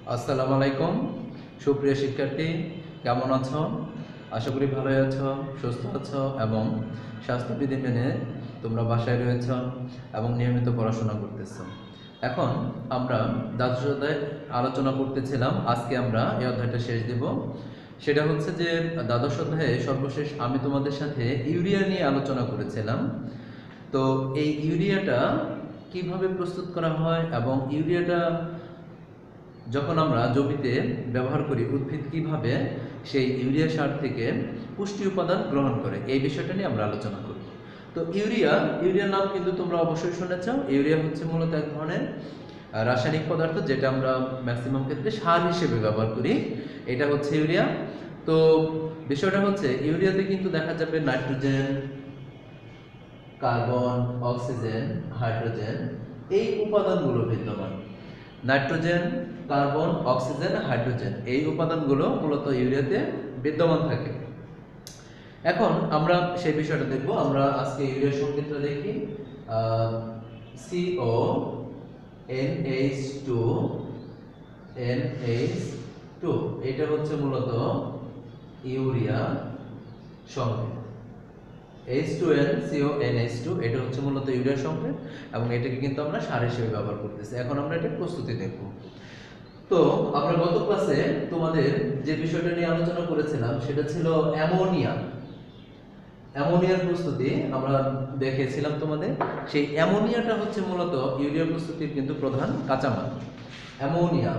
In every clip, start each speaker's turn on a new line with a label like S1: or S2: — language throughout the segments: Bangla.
S1: আসসালামু আলাইকুম সুপ্রিয় শিক্ষার্থী, কেমন আছো? আশা করি ভালোই আছো, সুস্থ আছো এবং স্বাস্থ্যবিধি মেনে তোমরা বাসায় রয়েছ এবং নিয়মিত পড়াশোনা করতেছো। এখন আমরা দ্বাদশ অধ্যায় আলোচনা করতেছিলাম। আজকে আমরা এই অধ্যায়টা শেষ দেব। সেটা হচ্ছে যে দ্বাদশ অধ্যায়ে সর্বশেষ আমি তোমাদের সাথে ইউরিয়া নিয়ে আলোচনা করেছিলাম। তো এই ইউরিয়াটা কিভাবে প্রস্তুত করা হয় এবং ইউরিয়াটা যখন আমরা জমিতে ব্যবহার করি, উদ্ভিদ কিভাবে সেই ইউরিয়া সার থেকে পুষ্টি উপাদান গ্রহণ করে, এই বিষয়টা নিয়ে আমরা আলোচনা করব। তো ইউরিয়ার নাম কিন্তু তোমরা অবশ্যই শুনেছ। ইউরিয়া হচ্ছে মূলত এক ধরনের রাসায়নিক পদার্থ যেটা আমরা ম্যাক্সিমাম ক্ষেত্রে সার হিসেবে ব্যবহার করি। এটা হচ্ছে ইউরিয়া। তো বিষয়টা হচ্ছে ইউরিয়াতে কিন্তু দেখা যাবে নাইট্রোজেন, কার্বন, অক্সিজেন, হাইড্রোজেন এই উপাদানগুলো বিদ্যমান। নাইট্রোজেন, কার্বন, অক্সিজেন, হাইড্রোজেন এই উপাদানগুলো মূলত ইউরিয়াতে বিদ্যমান থাকে। এখন আমরা সেই বিষয়টা দেখব। আমরা আজকে ইউরিয়া সংকেতটা দেখি। CO NH2 NH2 এটা হচ্ছে মূলত ইউরিয়া সংকেত। H2N CONH2 এটা হচ্ছে মূলত ইউরিয়া সংকেত এবং এটাকে কিন্তু আমরা সার হিসেবে ব্যবহার করতেছি। এখন আমরা এটা প্রস্তুতি দেখব। তো আমরা গত ক্লাসে তোমাদের যে বিষয়টা নিয়ে আলোচনা করেছিলাম সেটা ছিল অ্যামোনিয়া। অ্যামোনিয়ার প্রস্তুতি আমরা দেখেছিলাম তোমাদের। সেই অ্যামোনিয়াটা হচ্ছে মূলত ইউরিয়া প্রস্তুতির কিন্তু প্রধান কাঁচামাল। অ্যামোনিয়া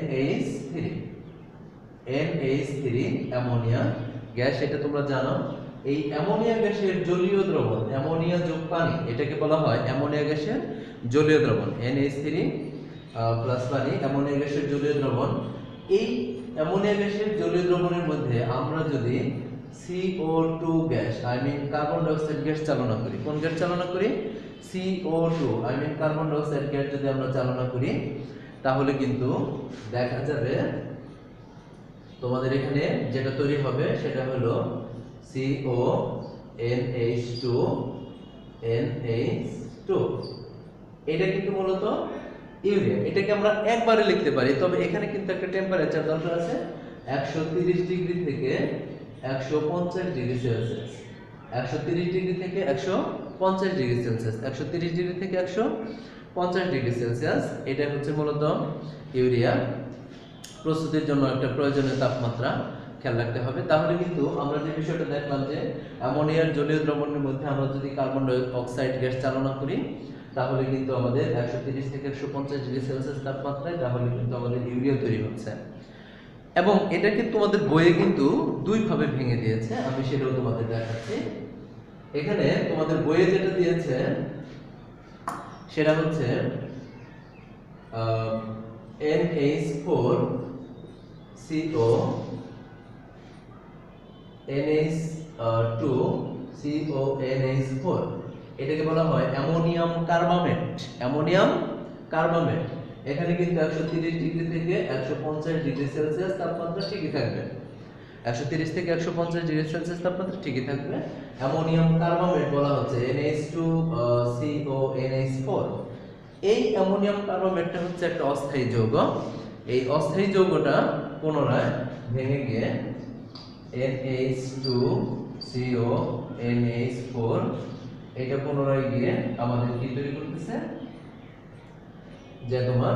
S1: NH3 অ্যামোনিয়া গ্যাস, এটা তোমরা জানো। এই অ্যামোনিয়া গ্যাসের জলীয় দ্রবণ, অ্যামোনিয়া যোগ পানি, এটাকে বলা হয় অ্যামোনিয়া গ্যাসের জলীয় দ্রবণ। NH3 প্লাস পানি অ্যামোনিয়া গ্যাসের জলীয় দ্রবণ। এই অ্যামোনিয়া গ্যাসের জলীয় দ্রবণের মধ্যে আমরা যদি CO2 gas carbon dioxide gas চালনা করি, কোন গ্যাস চালনা করি? CO2 কার্বন ডাইঅক্সাইড গ্যাস যদি আমরা চালনা করি, তাহলে কিন্তু দেখা যাবে তোমাদের এখানে যেটা তৈরি হবে সেটা হলো CONH2NH2। এটা কিন্তু মূলত ইউরিয়া। এটাকে আমরা একবারে লিখতে পারি, তবে এখানে কিন্তু একটা টেম্পারেচার দরকার আছে 130 ডিগ্রি থেকে 150 ডিগ্রি সেলসিয়াস। 130 ডিগ্রি থেকে 150 ডিগ্রি সেলসিয়াস, 130 ডিগ্রি থেকে 150 ডিগ্রি সেলসিয়াস, এটা হচ্ছে মূলত ইউরিয়া প্রস্তুতির জন্য একটা প্রয়োজনীয় তাপমাত্রা খেয়াল রাখতে হবে। তাহলে কিন্তু আমরা যে বিষয়টা দেখলাম যে অ্যামোনিয়ার জলীয় দ্রবণের মধ্যে আমরা যদি কার্বন ডাই অক্সাইড গ্যাস চালনা করি, তাহলে কিন্তু আমাদের 130 থেকে 150 ডিগ্রি সেলসিয়াস তাপমাত্রায় তাহলে কিন্তু আমাদের ইউরিয়া তৈরি হচ্ছে। এবং এটাকে তোমাদের বইয়ে কিন্তু দুই ভাবে ভেঙে দিয়েছে, আমি সেটাও তোমাদের দেখাচ্ছি। এখানে তোমাদের বইয়ে যেটা দিয়েছে সেটা হচ্ছে NH4 CO NH2 CONH4, এটাকে বলা হয় অ্যামোনিয়াম কার্বামেট। অ্যামোনিয়াম কার্বামেট এখানে কিন্তু 130 ডিগ্রি থেকে 150 ডিগ্রি সেলসিয়াস তাপমাত্রা ঠিকই থাকবে। 130 থেকে 150 ডিগ্রি সেলসিয়াস তাপমাত্রা ঠিকই থাকবে। অ্যামোনিয়াম কার্বামেট বলা হচ্ছে NH2CONH4। এই অ্যামোনিয়াম কার্বামেটটা হচ্ছে একটা অস্থায়ী যৌগ। এই অস্থায়ী যৌগটা পুনরায় ভেঙে গিয়ে NH2CONH4 এটা পুনরায় গিয়ে আমাদের কি তৈরি করতেছে, যে তোমার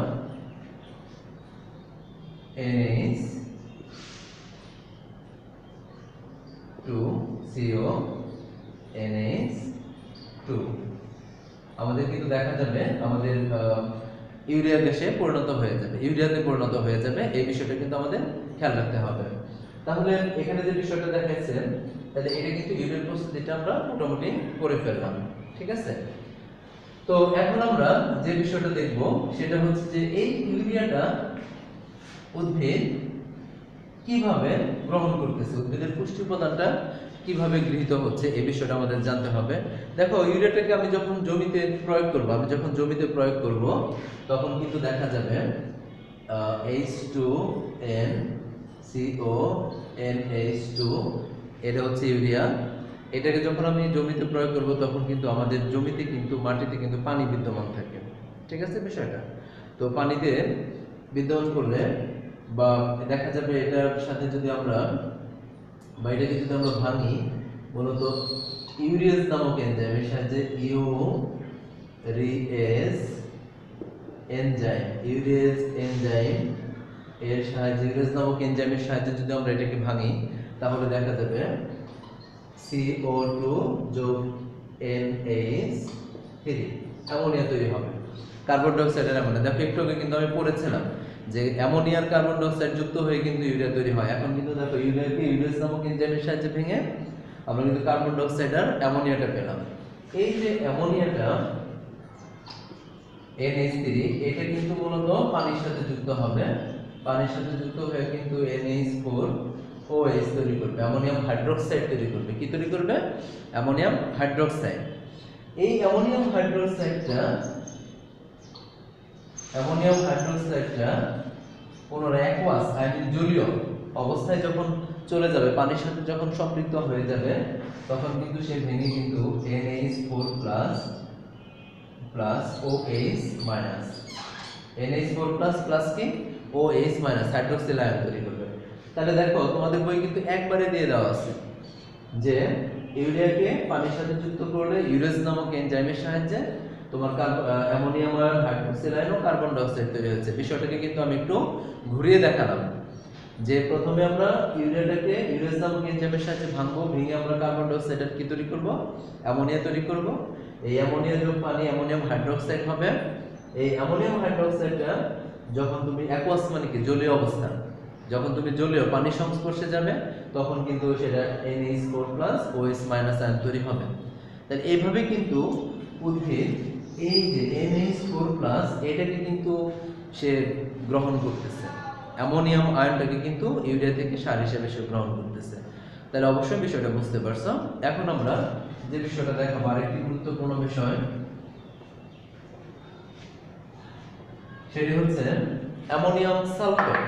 S1: NH2CONH2 আমাদের কিন্তু দেখা যাবে আমাদের ইউরিয়া গ্যাসে পরিণত হয়ে যাবে, ইউরিয়াতে পরিণত হয়ে যাবে। এই বিষয়টা কিন্তু আমাদের খেয়াল রাখতে হবে। তাহলে এখানে যে বিষয়টা দেখাচ্ছে, তাহলে এটা কিন্তু ইউরিয়া প্রস্তুতিটা আমরা মোটামুটি করে ফেললাম, ঠিক আছে। তো এখন আমরা যে বিষয়টা দেখব সেটা হচ্ছে যে এই ইউরিয়াটা উদ্ভিদ কিভাবে গ্রহণ করতেছে, উদ্ভিদের পুষ্টি উপাদানটা কিভাবে গৃহীত হচ্ছে, এই বিষয়টা আমাদের জানতে হবে। দেখো, ইউরিয়াটাকে আমি যখন জমিতে প্রয়োগ করব, তখন কিন্তু দেখা যাবে H2NCONH2 এটা হচ্ছে ইউরিয়া। এটাকে যখন আমি জমিতে প্রয়োগ করব তখন কিন্তু আমাদের জমিতে কিন্তু মাটিতে কিন্তু পানি বিদ্যমান থাকে, ঠিক আছে বিষয়টা। তো পানিতে বিদ্যমান করলে বা দেখা যাবে এটার সাথে যদি আমরা বা এটাকে যদি আমরা ভাঙি, মূলত ইউরিয়াস নামক এনজাইমের সাহায্যে ইউরিয়েজ এনজাইম এর সাহায্যে ইউরিয়াস নামক এনজাইমের সাহায্যে যদি আমরা এটাকে ভাঙি, তাহলে দেখা যাবে CO2 যোগ NH3 অ্যামোনিয়া তৈরি হবে। কার্বন ডাই অক্সাইডের অ্যামোনিয়া, দেখো একটু আগে কিন্তু আমি পড়েছিলাম যে অ্যামোনিয়ার কার্বন ডাই অক্সাইড যুক্ত হয়ে কিন্তু ইউরিয়া তৈরি হয়। এখন কিন্তু দেখো ইউরিয়াকে ইউরিয়াস নামক এনজাইমের সাহায্যে ভেঙে আমরা কিন্তু কার্বন ডাই অক্সাইড আর অ্যামোনিয়াটা পেলাম। এই যে অ্যামোনিয়াটা NH3, এটা কিন্তু মূলত পানির সাথে যুক্ত হবে, পানির সাথে যুক্ত হয়ে কিন্তু NH4OH তৈরি করবে, অ্যামোনিয়াম হাইড্রোক্সাইড তৈরি করবে। কি তৈরি করবে? Ammonium hydroxide. এই অ্যামোনিয়াম হাইড্রোক্সাইডটা পুনরায় অ্যাকুয়াস জলীয় অবস্থায় যখন চলে যাবে, পানির সাথে যখন সম্পৃক্ত হয়ে যাবে, তখন কিন্তু সে ভেঙে কিন্তু NH4 plus OH minus, NH4 plus কি OH মাইনাস হাইড্রোক্সিল আয়ন তৈরি করবে। তাহলে দেখো তোমাদের বই কিন্তু একবারে দিয়ে দেওয়া আছে যে ইউরিয়াকে পানির সাথে যুক্ত করলে ইউরেজ নামক এনজাইমের সাহায্যে তোমার অ্যামোনিয়াম আয়ন, হাইড্রোক্সিল আয়ন ও কার্বন ডাই অক্সাইড তৈরি হচ্ছে। বিষয়টাকে কিন্তু আমি একটু ঘুরিয়ে দেখালাম যে প্রথমে আমরা ইউরিয়াটাকে ইউরেজ নামক এনজাইমের সাহায্যে ভাঙবো, ভেঙে আমরা কার্বন ডাই অক্সাইড কি তৈরি করব? অ্যামোনিয়া তৈরি করব। এই অ্যামোনিয়া যোগ পানি অ্যামোনিয়াম হাইড্রোক্সাইড হবে। এই অ্যামোনিয়াম হাইড্রোক্সাইডটা যখন তুমি অ্যাকুয়াস মানে কি জলীয় অবস্থা, যখন তুমি জলীয় পানির সংস্পর্শে যাবে, তখন কিন্তু সেটা NH4 OH মাইনাস আয়ন তৈরি হবে। তাহলে এইভাবে কিন্তু উদ্ভিদ এই যে NH4 এটাকে কিন্তু সে গ্রহণ করতেছে, অ্যামোনিয়াম আয়নটাকে কিন্তু ইউরিয়া থেকে সার হিসেবে সে গ্রহণ করতেছে। তাহলে অবশ্যই বিষয়টা বুঝতে পারছো। এখন আমরা যে বিষয়টা দেখাবো আরেকটি গুরুত্বপূর্ণ বিষয়, সেটি হচ্ছে অ্যামোনিয়াম সালফেট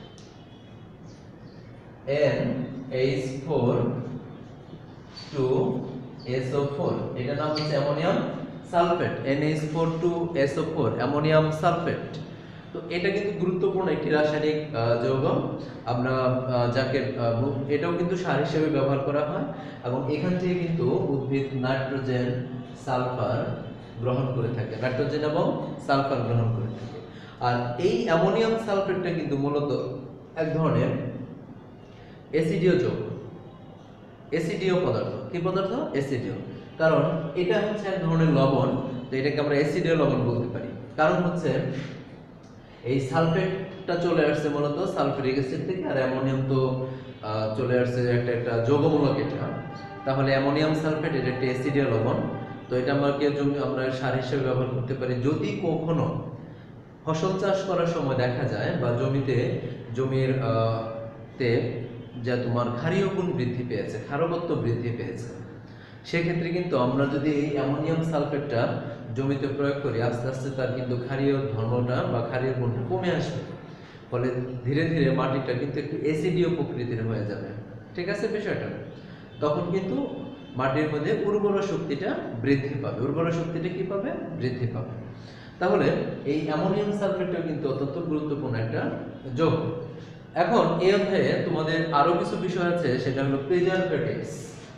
S1: NH4 এটা নাম হচ্ছে ammonium sulphate, NH4 ammonium sulphate. তো এটা কিন্তু গুরুত্বপূর্ণ একটি রাসায়নিক যৌগ, আমরা যাকে এটাও কিন্তু সার হিসেবে ব্যবহার করা হয়, এবং এখান থেকে কিন্তু উদ্ভিদ নাইট্রোজেন সালফার গ্রহণ করে থাকে, নাইট্রোজেন এবং সালফার গ্রহণ করে থাকে। আর এই অ্যামোনিয়াম সালফেটটা কিন্তু মূলত এক ধরনের অ্যাসিডীয় যৌগ, অ্যাসিডীয় পদার্থ। কি পদার্থ? অ্যাসিডীয়। কারণ এটা হচ্ছে এক ধরনের লবণ, তো এটাকে আমরা অ্যাসিডীয় লবণ বলতে পারি। কারণ হচ্ছে এই সালফেটটা চলে আসছে মূলত সালফিউরিক অ্যাসিড থেকে, আর অ্যামোনিয়াম তো চলে আসছে একটা যৌগমূলক এটা। তাহলে অ্যামোনিয়াম সালফেট এটা একটা অ্যাসিডীয় লবণ। তো এটা আমরা সার হিসেবে ব্যবহার করতে পারি যদি কখনো ফসল চাষ করার সময় দেখা যায় বা জমির তে যা তোমার ক্ষারীয় গুণ বৃদ্ধি পেয়েছে, ক্ষারকত্ব বৃদ্ধি পেয়েছে, সেক্ষেত্রে কিন্তু আমরা যদি এই অ্যামোনিয়াম সালফেটটা জমিতে প্রয়োগ করি, আস্তে আস্তে তার কিন্তু ক্ষারীয় ধর্মটা বা ক্ষারীয় গুণটা কমে আসবে। ফলে ধীরে ধীরে মাটিটা কিন্তু একটু অ্যাসিডীয় প্রকৃতির হয়ে যাবে। ঠিক আছে বিষয়টা? তখন কিন্তু মাটির মধ্যে উর্বর শক্তিটা বৃদ্ধি পাবে। উর্বর শক্তিটা কি পাবে? বৃদ্ধি পাবে। তাহলে এই অ্যামোনিয়াম সালফেটটা কিন্তু অত্যন্ত গুরুত্বপূর্ণ একটা যৌগ। এখন এই অধ্যায়ে তোমাদের আরো কিছু বিষয় আছে, সেটা হলো প্রিজারভেটিভস।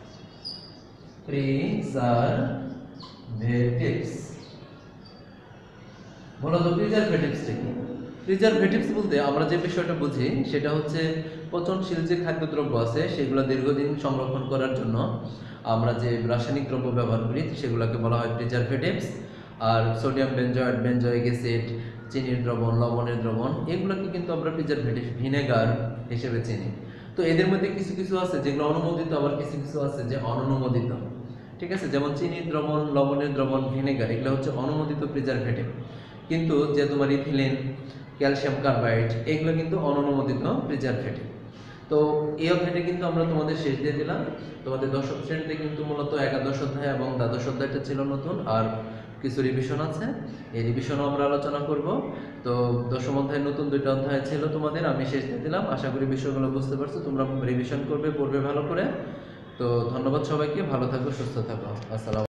S1: মূলত প্রিজারভেটিভসটা কি? প্রিজারভেটিভস বলতে আমরা যে বিষয়টা বুঝি সেটা হচ্ছে পচনশীল যে খাদ্যদ্রব্য আছে সেগুলো দীর্ঘদিন সংরক্ষণ করার জন্য আমরা যে রাসায়নিক দ্রব্য ব্যবহার করি সেগুলোকে বলা হয় প্রিজারভেটিভস। আর সোডিয়াম বেনজয়েড, বেনজয়িক অ্যাসিড, চিনির দ্রবণ, লবণের দ্রবণ, এগুলোকে কিন্তু আমরা প্রিজারভেটিভ, ভিনেগার হিসেবে চিনি। তো এদের মধ্যে কিছু কিছু আছে যেগুলো অনুমোদিত, আবার কিছু কিছু আছে যে অননুমোদিত। ঠিক আছে? যেমন চিনির দ্রবণ, লবণের দ্রবণ, ভিনেগার, এগুলো হচ্ছে অনুমোদিত প্রিজারভেটিভ। কিন্তু যে তোমার ইথিলিন, ক্যালসিয়াম কার্বাইড, এগুলো কিন্তু অননুমোদিত প্রিজারভেটিভ। তো এই অধ্যায়টা কিন্তু আমরা তোমাদের শেষ দিয়ে দিলাম। তোমাদের দশম শ্রেণীতে কিন্তু মূলত একাদশ অধ্যায় এবং দ্বাদশ অধ্যায়টা ছিল নতুন, আর কিছু রিভিশন আছে, এই রিভিশনও আমরা আলোচনা করব। তো দশম অধ্যায় নতুন দুইটা অধ্যায় ছিল তোমাদের, আমি শেষ দিয়ে দিলাম। আশা করি বিষয়গুলো বুঝতে পারছো, তোমরা রিভিশন করবে, পড়বে ভালো করে। তো ধন্যবাদ সবাইকে, ভালো থাকো, সুস্থ থাকো, আসসালাম।